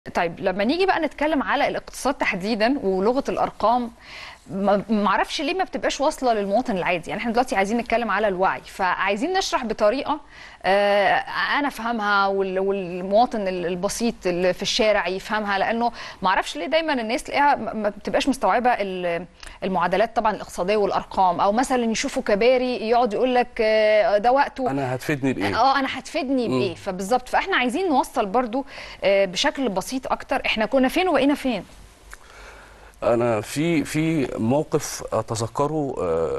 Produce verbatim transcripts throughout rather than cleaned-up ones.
طيب لما نيجي بقى نتكلم على الاقتصاد تحديدا ولغه الارقام، ما معرفش ليه ما بتبقاش واصله للمواطن العادي. يعني احنا دلوقتي عايزين نتكلم على الوعي، فعايزين نشرح بطريقه آه انا افهمها والمواطن البسيط اللي في الشارع يفهمها، لانه معرفش ليه دايما الناس تلاقيها ما بتبقاش مستوعبه المعادلات طبعا الاقتصاديه والارقام، او مثلا يشوفوا كباري يقعد يقول لك آه ده وقته انا هتفيدني بايه؟ اه انا هتفيدني بايه؟ فبالظبط، فاحنا عايزين نوصل برضو آه بشكل بسيط اكتر احنا كنا فين وبقينا فين. أنا في في موقف أتذكره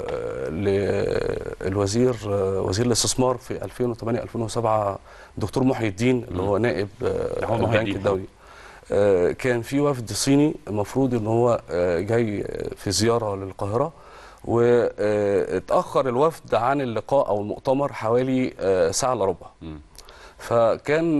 للوزير وزير الاستثمار في ألفين وثمانية ألفين وسبعة الدكتور محي الدين اللي هو نائب البنك الدولي. كان في وفد صيني المفروض إن هو جاي في زيارة للقاهرة، واتأخر الوفد عن اللقاء أو المؤتمر حوالي ساعة إلا ربع. فكان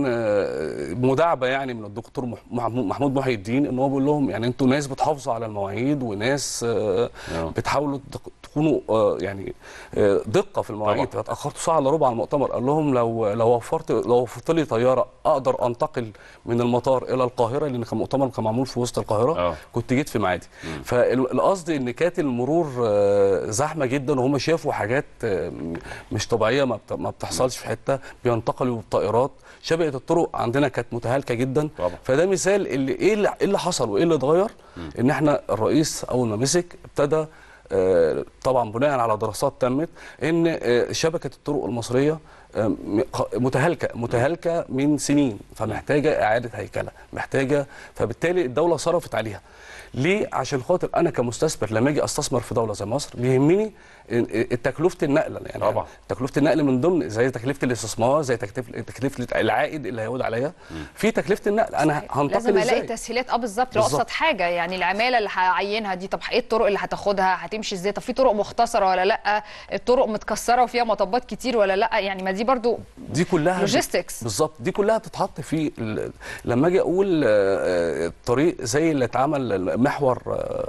مداعبه يعني من الدكتور محمود محي الدين ان هو بيقول لهم يعني انتوا ناس بتحافظوا على المواعيد وناس بتحاولوا تكونوا يعني دقه في المواعيد، فتاخرتوا ساعه الا ربع على المؤتمر. قال لهم لو لو وفرت لو وفرت لي طياره اقدر انتقل من المطار الى القاهره، لان كان مؤتمر كان معمول في وسط القاهره، أوه. كنت جيت في ميعادي. فالقصد ان كانت المرور زحمه جدا، وهم شافوا حاجات مش طبيعيه ما بتحصلش في حته، بينتقلوا بالطائرات. شبكه الطرق عندنا كانت متهالكه جدا طبعا. فده مثال اللي ايه اللي, اللي حصل وايه اللي اتغير. ان احنا الرئيس اول ما مسك ابتدى آه طبعا بناء على دراسات تمت ان آه شبكه الطرق المصريه آه متهالكه متهالكه من سنين، فمحتاجه اعاده هيكله، محتاجه، فبالتالي الدوله صرفت عليها. ليه؟ عشان خاطر انا كمستثمر لما اجي استثمر في دوله زي مصر بيهمني تكلفه النقل، يعني طبعا تكلفه النقل من ضمن زي تكلفه الاستثمار، زي تكلفه تكلفه العائد اللي هيعود عليا في تكلفه النقل. انا هنتقل لازم الاقي تسهيلات. اه بالظبط، لو ابسط حاجه يعني العماله اللي هعينها دي، طب ايه الطرق اللي هتاخدها؟ هتمشي ازاي؟ طب في طرق مختصره ولا لا؟ الطرق متكسره وفيها مطبات كتير ولا لا؟ يعني ما دي برضو دي كلها لوجيستكس. بالظبط، دي كلها تتحط في لما اجي اقول الطريق زي اللي اتعمل محور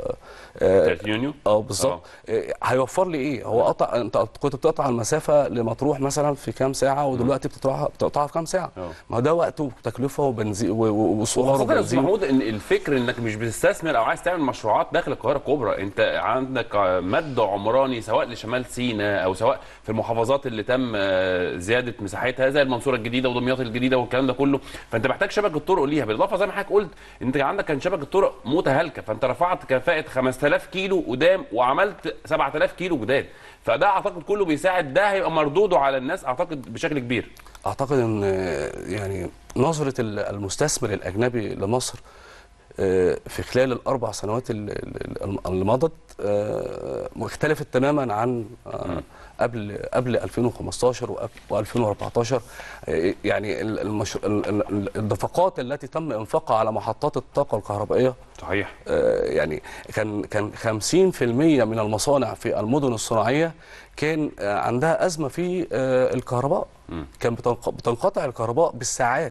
ثلاثين يونيو. اه بالظبط، هيوفر لي ايه؟ هو قطع، انت كنت بتقطع المسافه لمطروح مثلا في كام ساعه، ودلوقتي بتقطعها بتقطعها في كام ساعه؟ أوه. ما ده وقت وتكلفه وبنزين وسولار وبنزين. محمود، ان الفكر انك مش بتستثمر او عايز تعمل مشروعات داخل القاهره الكبرى، انت عندك مد عمراني سواء لشمال سيناء او سواء في المحافظات اللي تم زياده مساحتها زي المنصوره الجديده ودمياط الجديده والكلام ده كله، فانت محتاج شبكه طرق ليها. بالاضافه زي ما حضرتك قلت انت عندك كان شبكه طرق متهالكه، فانت رفعت كفاءه خمسة آلاف كيلو قدام وعملت سبعة آلاف كيلو جداد، فده اعتقد كله بيساعد، ده هيبقى مردوده على الناس اعتقد بشكل كبير. اعتقد ان يعني نظره المستثمر الاجنبي لمصر في خلال الاربع سنوات اللي مضت اختلفت تماما عن قبل قبل ألفين وخمستاشر وألفين وأربعتاشر. يعني النفقات التي تم انفاقها على محطات الطاقه الكهربائيه صحيح، يعني كان كان خمسين في المية من المصانع في المدن الصناعيه كان عندها ازمه في الكهرباء، كان بتنقطع الكهرباء بالساعات.